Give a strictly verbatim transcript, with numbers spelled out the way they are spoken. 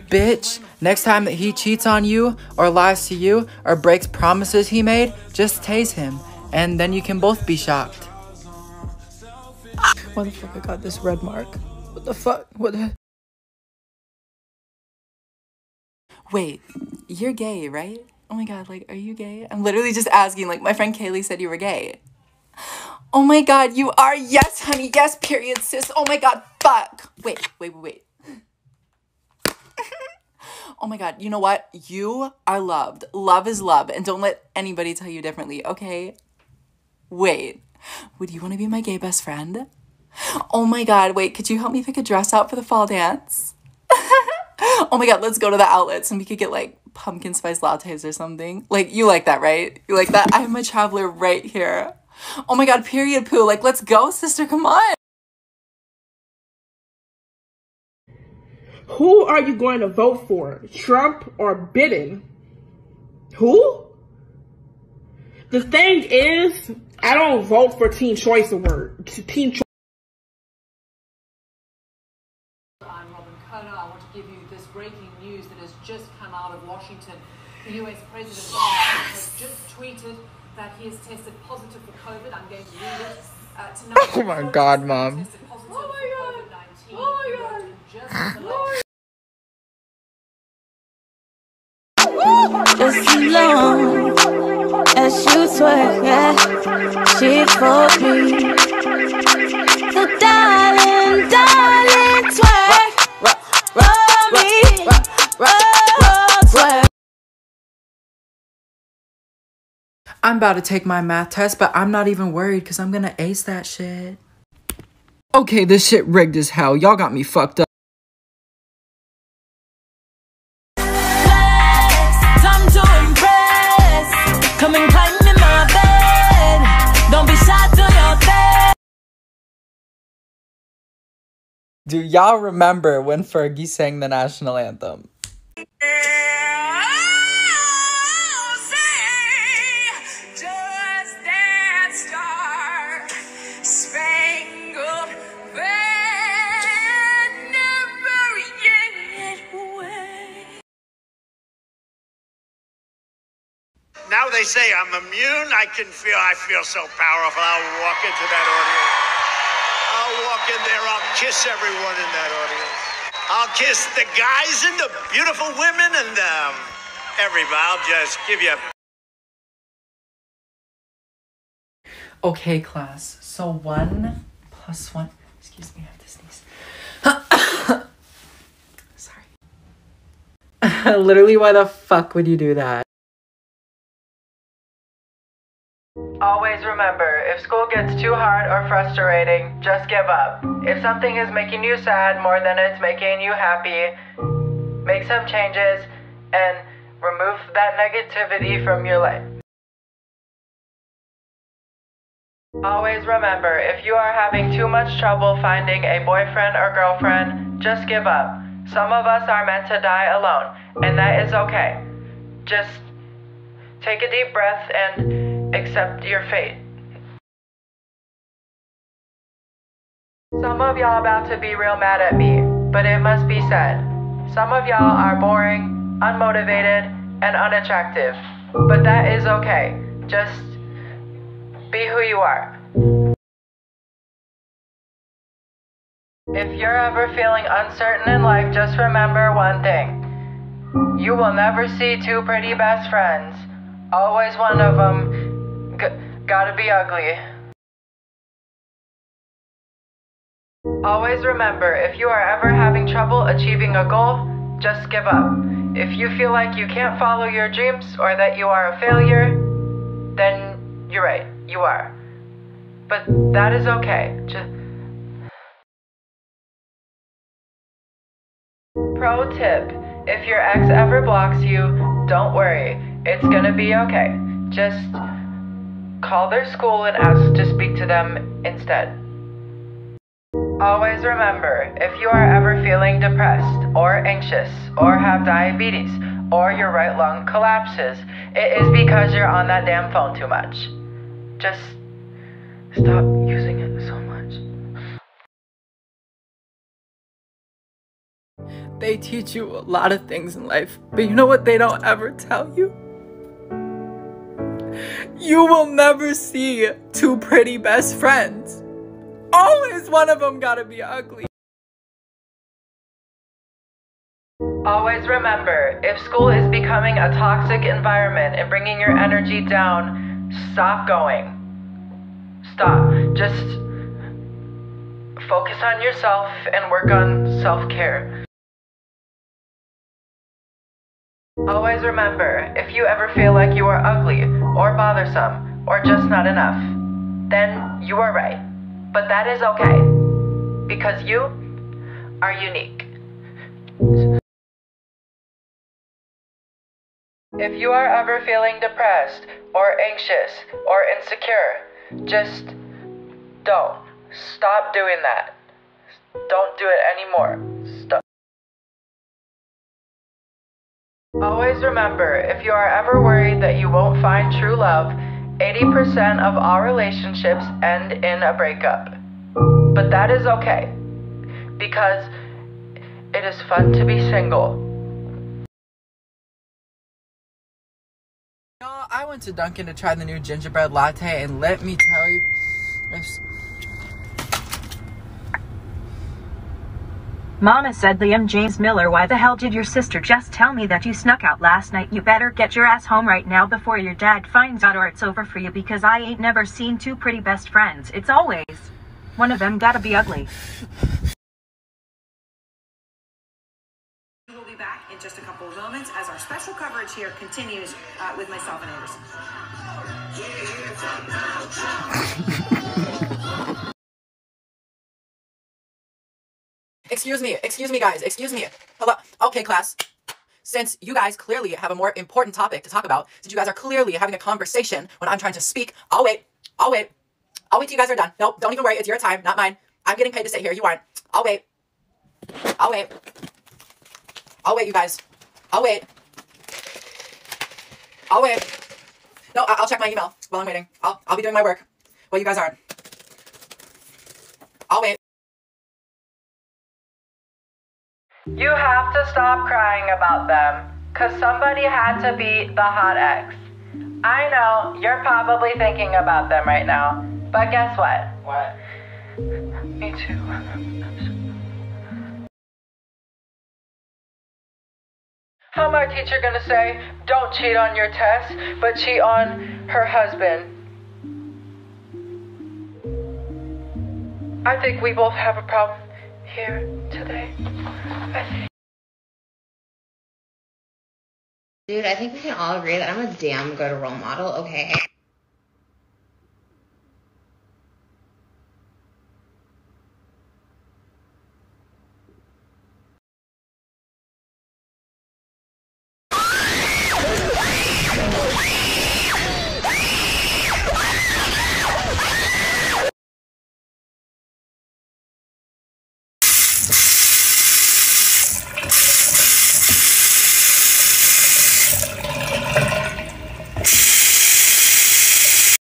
Bitch, next time that he cheats on you, or lies to you, or breaks promises he made, just tase him, and then you can both be shocked. Why the fuck I got this red mark? What the fuck? What the... Wait, you're gay, right? Oh my god, like, are you gay? I'm literally just asking, like, my friend Kaylee said you were gay. Oh my god, you are? Yes, honey, yes, period, sis. Oh my god, fuck. Wait, wait, wait, wait. Oh my god, you know what? You are loved. Love is love, and don't let anybody tell you differently, okay? Wait, would you want to be my gay best friend? Oh my god, wait, could you help me pick a dress out for the fall dance? Oh my god, let's go to the outlets and we could get like pumpkin spice lattes or something. Like, you like that, right? You like that? I have my traveler right here. Oh my god, period poo. Like, let's go, sister, come on. Who are you going to vote for? Trump or Biden? Who? The thing is, I don't vote for Teen Choice Award. Teen Choice. I'm Robin Kono. I want to give you this breaking news that has just come out of Washington. The U S President Donald Trump has just tweeted that he has tested positive for COVID. I'm going to read it uh, tonight. Oh my god, Mom. Oh my god. Oh my god. Just as long as you twerk, yeah, she for me. So darling, darling, twerk, roll me, roll, twerk. I'm about to take my math test, but I'm not even worried because I'm gonna ace that shit. Okay, this shit rigged as hell. Y'all got me fucked up. Time to impress. Come and climb in my bed. Don't be shy to your bed. Do y'all remember when Fergie sang the national anthem? Now they say I'm immune. I can feel, I feel so powerful. I'll walk into that audience. I'll walk in there. I'll kiss everyone in that audience. I'll kiss the guys and the beautiful women and um, everybody. I'll just give you a... Okay, class. So one plus one... Excuse me, I have to sneeze. Sorry. Literally, why the fuck would you do that? Always remember, if school gets too hard or frustrating, just give up. If something is making you sad more than it's making you happy, make some changes and remove that negativity from your life. Always remember, if you are having too much trouble finding a boyfriend or girlfriend, just give up. Some of us are meant to die alone, and that is okay. Just take a deep breath and accept your fate. Some of y'all about to be real mad at me, but it must be said. Some of y'all are boring, unmotivated, and unattractive, but that is okay. Just be who you are. If you're ever feeling uncertain in life, just remember one thing. You will never see two pretty best friends. Always one of them G gotta be ugly. Always remember, if you are ever having trouble achieving a goal, just give up. If you feel like you can't follow your dreams or that you are a failure, then you're right, you are. But that is okay. Just... Pro tip, if your ex ever blocks you, don't worry, it's gonna be okay. Just call their school and ask to speak to them instead. Always remember, if you are ever feeling depressed or anxious or have diabetes or your right lung collapses, it is because you're on that damn phone too much. Just stop using it so much. They teach you a lot of things in life, but you know what they don't ever tell you? You will never see two pretty best friends. Always one of them gotta be ugly. Always remember, if school is becoming a toxic environment and bringing your energy down, stop going. Stop. Just focus on yourself and work on self-care. Always remember, if you ever feel like you are ugly or bothersome or just not enough, then you are right. But that is okay, because you are unique. If you are ever feeling depressed or anxious or insecure, just don't. Stop doing that. Don't do it anymore. Stop. Always remember, if you are ever worried that you won't find true love, eighty percent of all relationships end in a breakup. But that is okay, because it is fun to be single. Y'all, I went to Dunkin' to try the new gingerbread latte, and let me tell you, it's... Mama said, Liam James Miller, why the hell did your sister just tell me that you snuck out last night? You better get your ass home right now before your dad finds out, or it's over for you, because I ain't never seen two pretty best friends. It's always one of them gotta be ugly. We'll be back in just a couple of moments as our special coverage here continues uh, with myself and Anderson. Excuse me, excuse me, guys, excuse me. Hello. Okay, class. Since you guys clearly have a more important topic to talk about, since you guys are clearly having a conversation when I'm trying to speak, I'll wait. I'll wait. I'll wait till you guys are done. Nope, don't even worry. It's your time, not mine. I'm getting paid to sit here. You aren't. I'll wait. I'll wait. I'll wait, you guys. I'll wait. I'll wait. No, I- I'll check my email while I'm waiting. I'll, I'll be doing my work while you guys aren't. I'll wait. You have to stop crying about them, cause somebody had to be the hot ex. I know, you're probably thinking about them right now, but guess what? What? Me too. How my teacher gonna say, don't cheat on your test, but cheat on her husband? I think we both have a problem here today. I think. Dude, I think we can all agree that I'm a damn good role model, okay?